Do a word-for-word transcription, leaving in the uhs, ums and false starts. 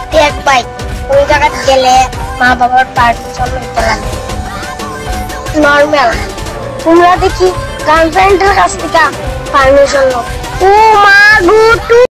take পাই ওই জায়গা গেলে মা বাবার পারমিশন নিতে লাগে নরমাল তোমরা দেখি গার্লফ্রেন্ডের কাছ থেকে পারমিশন ও মা গো